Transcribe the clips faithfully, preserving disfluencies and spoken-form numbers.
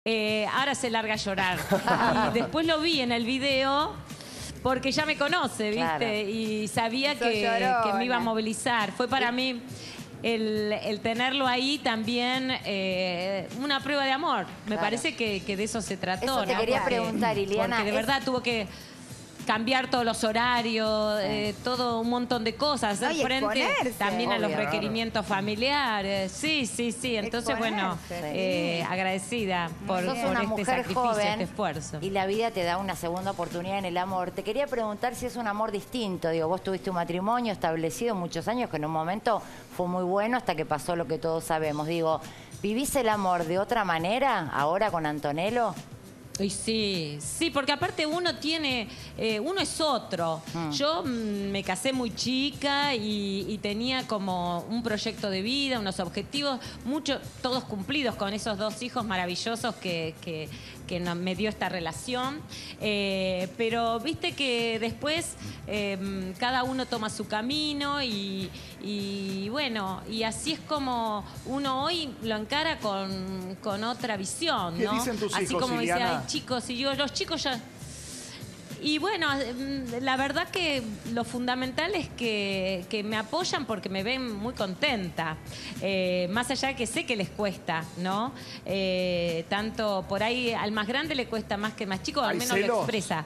Eh, ahora se larga a llorar. Y después lo vi en el video porque ya me conoce, ¿viste? Claro. Y sabía Sos que, llorona. que me iba a movilizar. Fue para mí el, el tenerlo ahí también eh, una prueba de amor. Me Claro. parece que, que de eso se trató. Eso te ¿no? quería Porque- preguntar, Iliana, Porque de es- verdad tuvo que cambiar todos los horarios, eh, todo un montón de cosas, hacer No, y frente exponerse. también a los Obvio. requerimientos familiares. Sí, sí, sí. Entonces, bueno, Exponerse. eh, agradecida por, Sos por una este mujer sacrificio, joven este esfuerzo. y la vida te da una segunda oportunidad en el amor. Te quería preguntar si es un amor distinto. Digo, vos tuviste un matrimonio establecido muchos años que en un momento fue muy bueno hasta que pasó lo que todos sabemos. Digo, ¿vivís el amor de otra manera ahora con Antonello? Y sí, sí, porque aparte uno tiene, eh, uno es otro. Mm. Yo mm, me casé muy chica y, y tenía como un proyecto de vida, unos objetivos, muchos, todos cumplidos con esos dos hijos maravillosos que, que, que no- me dio esta relación. Eh, pero viste que después eh, cada uno toma su camino y, y bueno, y así es como uno hoy lo encara con, con otra visión, ¿Qué ¿no? dicen tus así hijos, como dice, Iliana? ay, chicos, y yo, los chicos ya... Y bueno, mm, la verdad que lo fundamental es que, que me apoyan porque me ven muy contenta. Eh, más allá de que sé que les cuesta, ¿no? Eh, tanto por ahí al más grande le cuesta más que al más chico, al ¿Hay menos celos? lo expresa.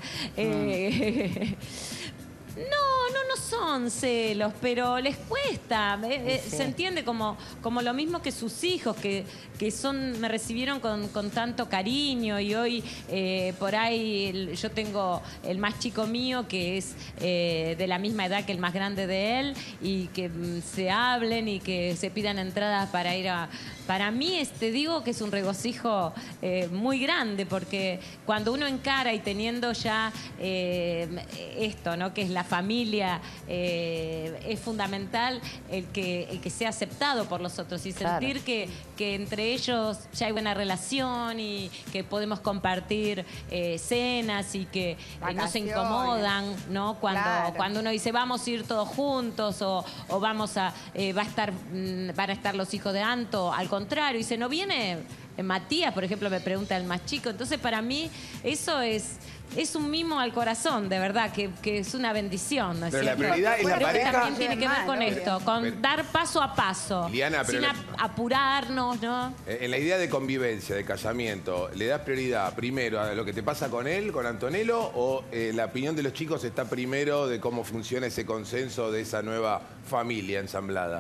Eh, No, no, no son celos, pero les cuesta. eh, eh, Sí. Se entiende como, como lo mismo que sus hijos, que, que son, me recibieron con, con tanto cariño y hoy eh, por ahí el- yo tengo el más chico mío que es eh, de la misma edad que el más grande de él y que mm, se hablen y que se pidan entradas para ir a... Para mí, es- te digo que es un regocijo eh, muy grande porque cuando uno encara y teniendo ya eh, esto, ¿no? Que es la familia, eh, es fundamental el que, el que sea aceptado por los otros y Claro. sentir que, que entre ellos ya hay buena relación y que podemos compartir eh, cenas y que eh, no se Vacaciones. incomodan, ¿no? Cuando, Claro. cuando uno dice vamos a ir todos juntos o, o vamos a eh, va a estar mm, van a estar los hijos de Anto, al contrario, dice, ¿no viene eh, Matías? Por ejemplo, me pregunta el más chico. Entonces, para mí, eso es, es un mimo al corazón, de verdad, que, que es una bendición, ¿no es Pero la cierto? prioridad en la Creo que pareja- también tiene que ver con Normal, esto, con Pero- dar paso a paso, Iliana, pero sin la- ap- apurarnos, ¿no? Eh, En la idea de convivencia, de casamiento, ¿le das prioridad primero a lo que te pasa con él, con Antonello, o eh, la opinión de los chicos está primero de cómo funciona ese consenso de esa nueva familia ensamblada?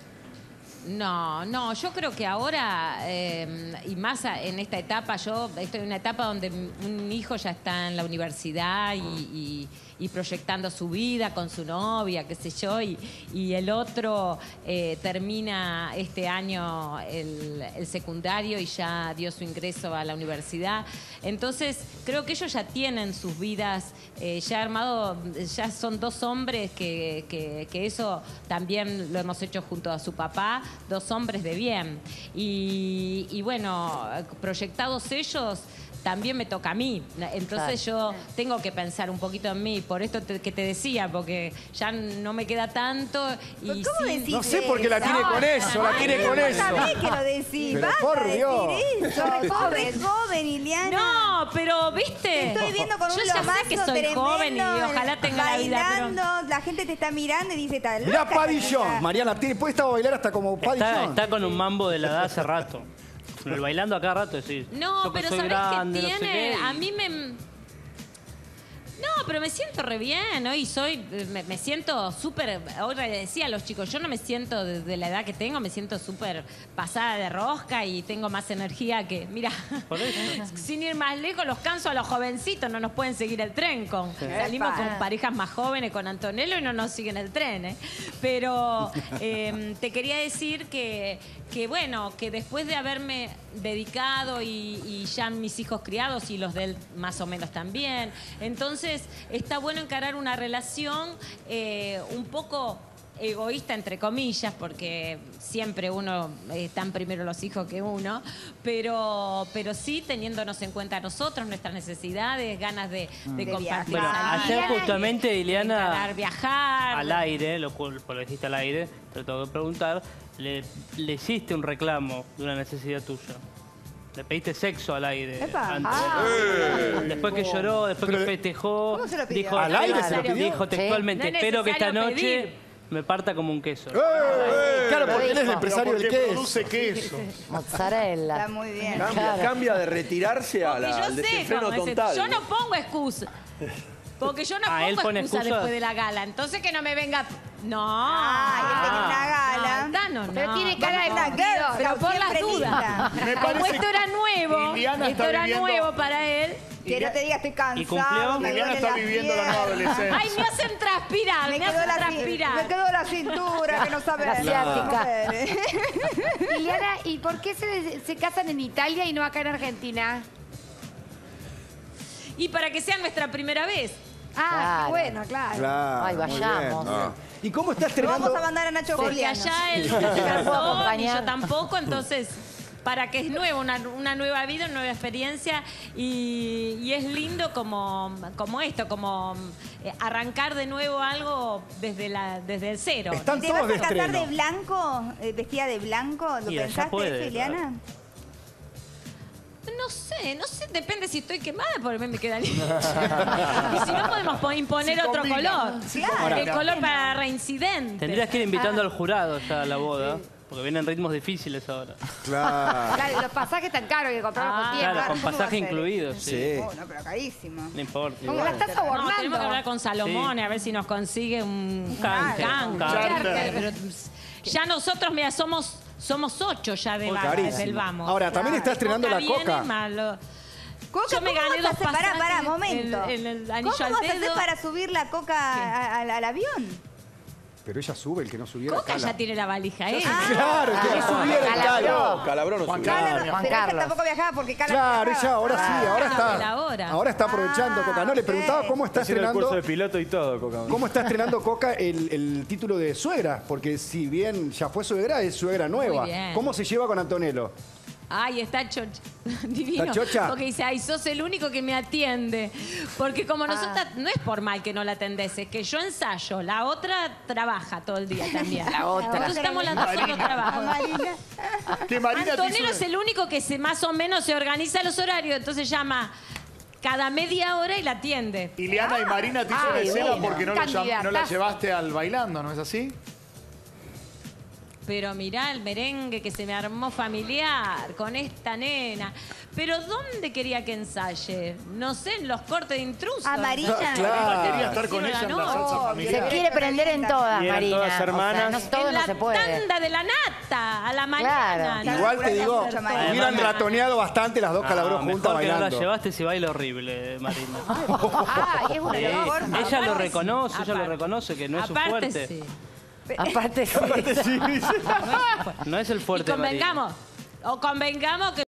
No, no, yo creo que ahora, eh, y más a- en esta etapa, yo estoy en una etapa donde un hijo ya está en la universidad y, y- y proyectando su vida con su novia, qué sé yo, y, y el otro eh, termina este año el, el secundario y ya dio su ingreso a la universidad. Entonces, creo que ellos ya tienen sus vidas eh, ya armado, ya son dos hombres que, que- que eso también lo hemos hecho junto a su papá, dos hombres de bien. Y, y bueno, proyectados ellos, también me toca a mí. Entonces yo tengo que pensar un poquito en mí, por esto te- que te decía, porque ya no me queda tanto. Y ¿Pero cómo sin- decís No sé por qué la tiene con eso, la tiene con eso. Sabés que lo decís, Pero basta por de Dios. decir eso. Sos re joven, Iliana. No, pero viste. Te estoy viendo con un yo ya lomazo sé que soy tremendo, joven y ojalá tenga la vida, pero... bailando, la gente te está mirando y dice tal. Mirá Padillón, Mariana, tiene, puede estar a bailar hasta como Está, Padillón. está con un mambo de la edad hace rato. Con el bailando a cada rato decís. No, yo que pero soy ¿sabés grande, qué no sé tiene? qué, y- A mí me... No, pero me siento re bien, ¿no? Y soy, me, me siento súper, ahora le decía a los chicos, yo no me siento desde la edad que tengo, me siento súper pasada de rosca y tengo más energía que, mira, Por eso. sin ir más lejos, los canso a los jovencitos, no nos pueden seguir el tren con, salimos Epa. con parejas más jóvenes, con Antonello y no nos siguen el tren, ¿eh? Pero eh, te quería decir que, que, bueno, que después de haberme dedicado y, y ya mis hijos criados y los de él más o menos también, entonces está bueno encarar una relación eh, un poco egoísta, entre comillas, porque siempre uno eh, están primero los hijos que uno, pero, pero sí teniéndonos en cuenta nosotros, nuestras necesidades, ganas de, de De compartir. Bueno, salir, ayer justamente, de Iliana, encarar viajar. al aire, lo cual lo dijiste al aire, te lo tengo que preguntar, le, le hiciste un reclamo de una necesidad tuya. Le pediste sexo al aire. Epa. antes. Ah. Después que lloró, después Pero- que festejó. ¿Cómo se lo pidió? Dijo, ¿Al aire se lo pidió? Dijo textualmente, Sí. No es espero que esta necesario noche pedir. me parta como un queso. ¡Eh! Claro, porque él es el Pero empresario del Porque queso. produce queso. Mozzarella. Está muy bien. Cambia, Claro. cambia de retirarse a Porque la, yo al sé desenfreno cómo es. total. Yo no pongo excusa. Porque yo no Ah, él pongo pone excusa excusas. después de la gala. Entonces que no me venga. No. Ah, él tenía una gala. No, no, no. Pero tiene cara de Una cumplidor. girl Pero scout, por las siempre dudas. lista. Me Como parece esto era nuevo, Liliana esto está era viviendo- nuevo para él. Que no te diga estoy cansado. cumplió? me Liliana duele está la viviendo la nueva pierna. adolescencia. Ay, me hacen transpirar, me, Me hacen quedó, la, transpirar. me quedó la cintura que no sabe. La asiática. Liliana, ¿y por qué se, se casan en Italia y no acá en Argentina? Y para que sea nuestra primera vez. Ah, Claro. qué bueno, claro. Claro, Ay, muy bien, vayamos. muy bien. ¿Y cómo está Lo estrenando? vamos a mandar a Nacho Porque Juliano. allá él no se puedo casó, ni acompañar. yo tampoco, entonces para que es nuevo, una, una nueva vida, una nueva experiencia y, y es lindo como, como esto, como eh, arrancar de nuevo algo desde, la, desde el cero. Están ¿Te todos vas de a casar estreno. de blanco? eh, ¿Vestida de blanco? ¿Lo Y allá pensaste puede, eso, Ileana? No sé, no sé, depende si estoy quemada, porque me queda lindo. Y si no, podemos po- imponer Si otro combina. color. Claro. El color para reincidente. Tendrías que ir invitando al jurado ya a la boda, porque vienen ritmos difíciles ahora. Claro. Claro, y los pasajes tan caros hay que comprarlos Ah, con tiempo. Claro, con ¿cómo va a pasaje ser? incluido, sí. Sí. Oh, no, pero carísimo. No importa. ¿Cómo igual. la estás No, abordando? tenemos que hablar con Salomón a ver si nos consigue un, Un canje, un un canje. canje. Pero ya nosotros, mira, somos, somos ocho ya de vamos, Carísimo. del vamos. Ahora, también está estrenando la viene Coca. malo. Coca, Yo me ¿cómo gané vas a dos hacer? Pará, pasajes pará, momento. en- en el anillo ¿Cómo al vas a hacer dedo? para subir la Coca a- a- al- al avión? Pero ella sube, el que no subiera Coca cala. ya tiene la valija, ¿eh? Claro, el que no subiera el cala. Calabró, Calabró no Juan subió. Carlos. Claro, Juan pero ella Carlos. tampoco viajaba porque Cala Claro, viajaba. ella ahora sí, ahora Ah, está. ahora. Ahora está aprovechando Ah, Coca. No, le preguntaba ok. cómo está Haciendo el curso estrenando. de piloto y todo, Coca. ¿Cómo está estrenando Coca el, el título de suegra? Porque si bien ya fue suegra, es suegra nueva. Muy bien. ¿Cómo se lleva con Antonello? Ay, está chocha. Divino. ¿Está chocha? Porque dice, ay, sos el único que me atiende. Porque como nosotras, no es por mal que no la atendés, es que yo ensayo, la otra trabaja todo el día también. La otra. Entonces estamos las dos solo trabajos. Marina. Que Marina te Antonello hizo es el único que se, más o menos se organiza los horarios, entonces llama cada media hora y la atiende. Ileana y Marina te hizo una Ay, escena bueno. porque no, la llam- no la Candidatazo. llevaste al bailando, ¿no es así? Pero mirá el merengue que se me armó familiar con esta nena. Pero ¿dónde quería que ensaye? No sé, en los cortes de intrusos. A Marina. Claro. Quería estar con Sí, ella en la no. salsa Obvio. Se familiar. quiere prender en todas, Y eran Marina. todas hermanas. O sea, no, todo en no la se puede. tanda de la nata, a la mañana. Claro. Igual te digo, Mucho, Marina. hubieran ratoneado bastante las dos Calabró Ah, juntas mejor que no la bailando. llevaste si baila horrible, Marina. Ah, y es una Sí, locura. ella lo Aparte, reconoce, ella lo aparte. reconoce que no es su Aparte, fuerte. sí. Aparte, sí. No es el Y fuerte, Marina. convengamos, o convengamos que